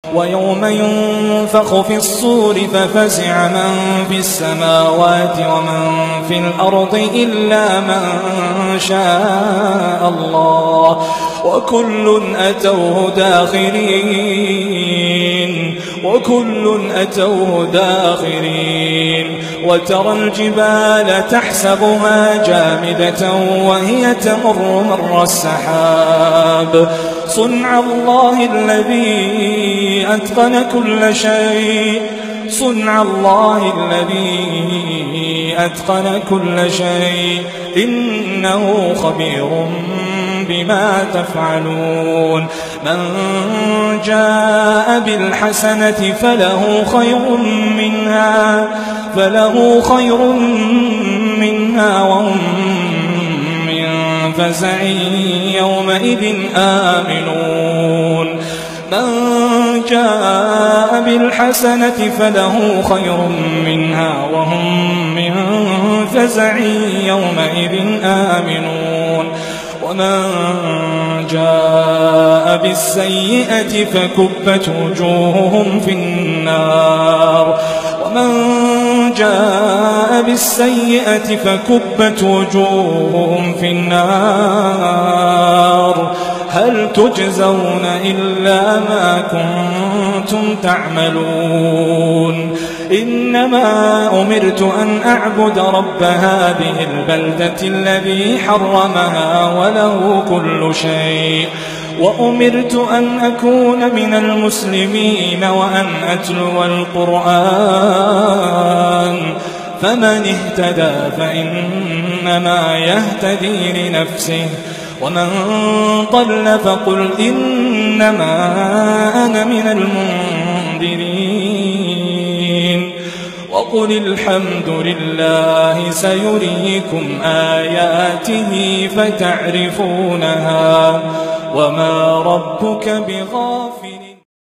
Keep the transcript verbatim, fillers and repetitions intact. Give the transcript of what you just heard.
ويوم ينفخ في الصور ففزع من في السماوات ومن في الأرض إلا من شاء الله وكل أتوه داخرين وكل أتوه داخرين وترى الجبال تحسبها جامدة وهي تمر مر السحاب صنع الله الذي أتقن كل شيء صنع الله الذي أتقن كل شيء إنه خبير بما تفعلون من جاء بالحسنة فله خير منها فله خير منها وهم من فزع يومئذ آمنون من جاء بالحسنة فله خير منها وهم من فزع يومئذ آمنون ومن جاء بالسيئة فكبت وجوههم في النار ومن جاء بالسيئة فكبت وجوههم في النار هل تجزون إلا ما كنتم تعملون إنما أمرت أن أعبد رب هذه البلدة الذي حرمها وله كل شيء وأمرت أن أكون من المسلمين وأن أتلو القرآن فمن اهتدى فإنما يهتدي لنفسه ومن ضل فقل إنما أنا من المنذرين وقل الحمد لله سيريكم آياته فتعرفونها وما ربك بغافل